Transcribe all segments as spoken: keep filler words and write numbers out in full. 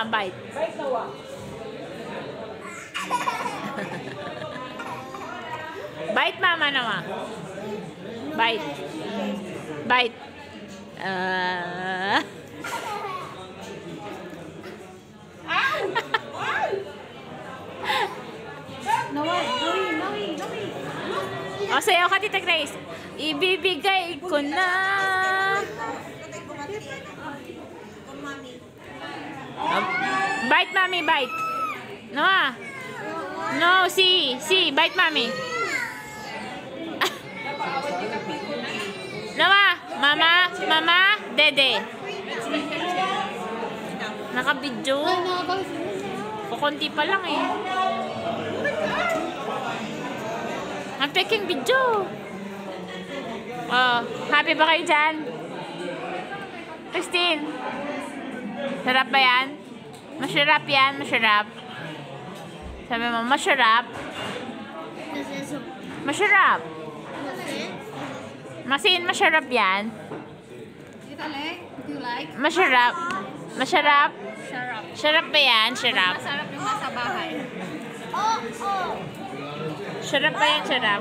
bite. Bite na wa. Bite mama nawa. Bite. Bite. Uh... Nawa, nawi, nawi, nawi. O sa'yo ka, Tita Grace. Ibibigay ko na. Um, bite, mami, bite. Noah. No, si, si, bite, mami. Noah, mama, mama, dede. Nakabidyo. Kukunti pa lang eh. Ang peking video. Oh, happy ba kayo dyan? Christine, sarap ba yan? Masarap yan, masarap. Sabi mo, masarap. Masarap. Masin, masarap yan. Masarap. Masarap. Sarap ba yan? Sarap. Masarap yung nasa bahay. Sarap ba yan? Sarap.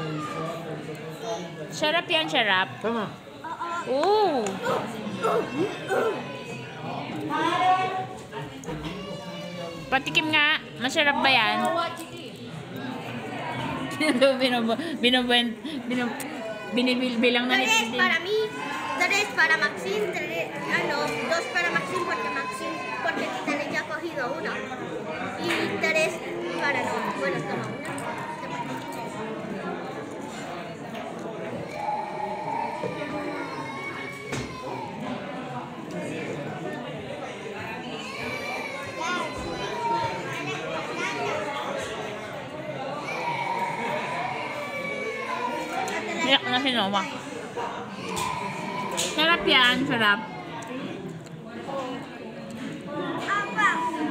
Sarap yan, sarap. Tama. Oo. Patikim nga. Masarap ba yan? Binibilang na Tres nito. para mí, tres para Maxine, tres, ah no, dos para Maxine porque Maxine, porque Titania ya ha cogido una. Y tres para no, bueno, toma una. Iyak na si Noah. Sarap yan, sarap. Apa?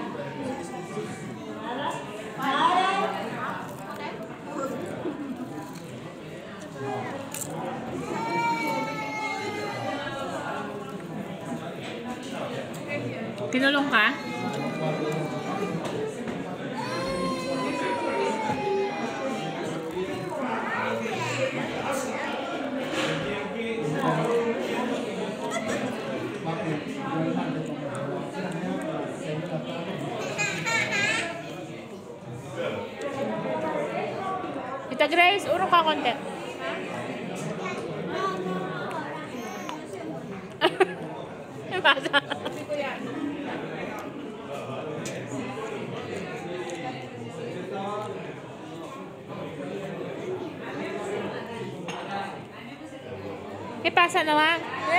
Kinulong ka? Tita Grace, urong ka konti. Basa. ¿Qué pasa, Noah?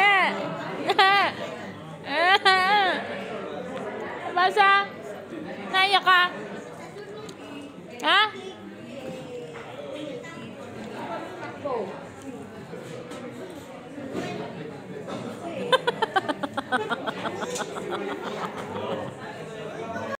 ¿Qué pasa? Naiyak ka? Ha?